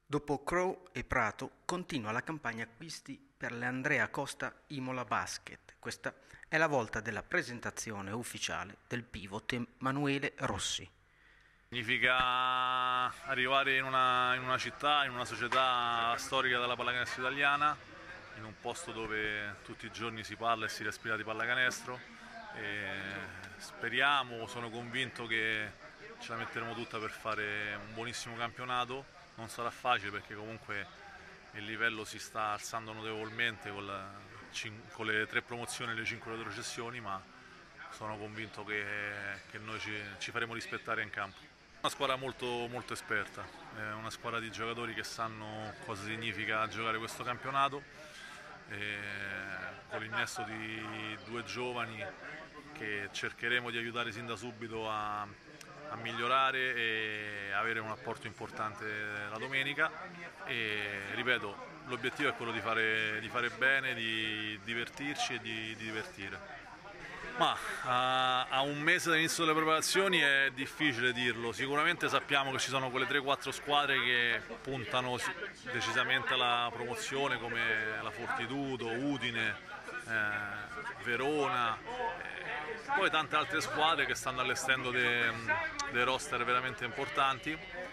Dopo Crow e Prato continua la campagna acquisti per l'Andrea Costa Imola Basket. Questa è la volta della presentazione ufficiale del pivot Emanuele Rossi. Significa arrivare in una città, in una società storica della pallacanestro italiana, in un posto dove tutti i giorni si parla e si respira di pallacanestro. E speriamo, sono convinto che ce la metteremo tutta per fare un buonissimo campionato. Non sarà facile perché comunque il livello si sta alzando notevolmente con le 3 promozioni e le 5 retrocessioni, ma sono convinto che noi ci faremo rispettare in campo. Una squadra molto, molto esperta, è una squadra di giocatori che sanno cosa significa giocare questo campionato, e con l'innesto di 2 giovani che cercheremo di aiutare sin da subito a migliorare e avere un apporto importante la domenica. E ripeto, l'obiettivo è quello di fare bene, di divertirci e di divertire. Ma a un mese dall'inizio delle preparazioni è difficile dirlo, sicuramente sappiamo che ci sono quelle 3-4 squadre che puntano decisamente alla promozione come la Fortitudo, Udine, Verona, poi tante altre squadre che stanno allestendo dei roster veramente importanti.